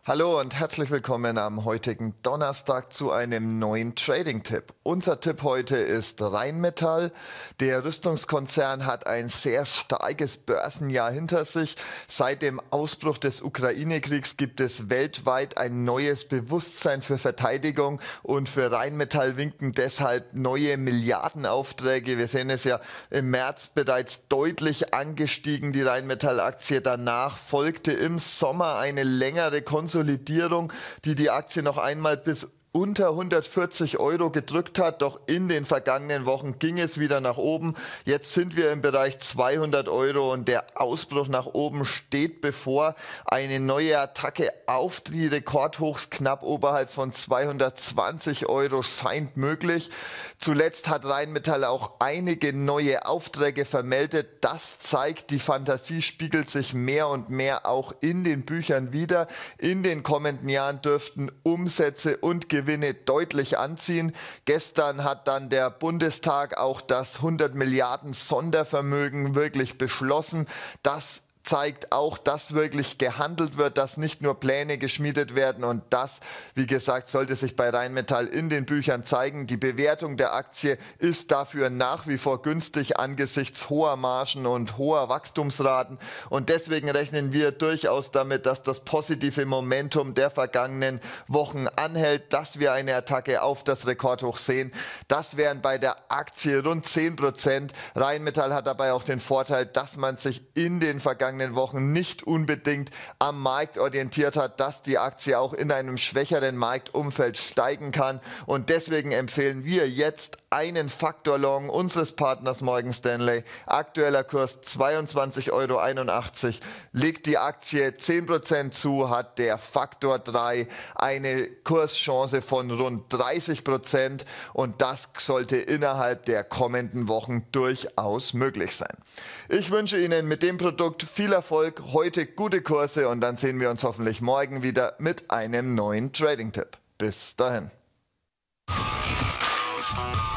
Hallo und herzlich willkommen am heutigen Donnerstag zu einem neuen Trading-Tipp. Unser Tipp heute ist Rheinmetall. Der Rüstungskonzern hat ein sehr starkes Börsenjahr hinter sich. Seit dem Ausbruch des Ukraine-Kriegs gibt es weltweit ein neues Bewusstsein für Verteidigung und für Rheinmetall winken deshalb neue Milliardenaufträge. Wir sehen es ja im März bereits deutlich angestiegen, die Rheinmetall-Aktie. Danach folgte im Sommer eine längere Konsolidierung, die Aktie noch einmal bis unter 140 € gedrückt hat, doch in den vergangenen Wochen ging es wieder nach oben. Jetzt sind wir im Bereich 200 € und der Ausbruch nach oben steht bevor. Eine neue Attacke auf die Rekordhochs knapp oberhalb von 220 € scheint möglich. Zuletzt hat Rheinmetall auch einige neue Aufträge vermeldet. Das zeigt, die Fantasie spiegelt sich mehr und mehr auch in den Büchern wider. In den kommenden Jahren dürften Umsätze und Gewinne deutlich anziehen. Gestern hat dann der Bundestag auch das 100 Milliarden Sondervermögen wirklich beschlossen. Das zeigt auch, dass wirklich gehandelt wird, dass nicht nur Pläne geschmiedet werden und das, wie gesagt, sollte sich bei Rheinmetall in den Büchern zeigen. Die Bewertung der Aktie ist dafür nach wie vor günstig angesichts hoher Margen und hoher Wachstumsraten und deswegen rechnen wir durchaus damit, dass das positive Momentum der vergangenen Wochen anhält, dass wir eine Attacke auf das Rekordhoch sehen. Das wären bei der Aktie rund 10%. Rheinmetall hat dabei auch den Vorteil, dass man sich in den vergangenen Wochen nicht unbedingt am Markt orientiert hat, dass die Aktie auch in einem schwächeren Marktumfeld steigen kann und deswegen empfehlen wir jetzt einen Faktor Long unseres Partners Morgan Stanley. Aktueller Kurs 22,81 €, legt die Aktie 10% zu, hat der Faktor 3 eine Kurschance von rund 30% und das sollte innerhalb der kommenden Wochen durchaus möglich sein. Ich wünsche Ihnen mit dem Produkt viel Erfolg, heute gute Kurse und dann sehen wir uns hoffentlich morgen wieder mit einem neuen Trading-Tipp. Bis dahin.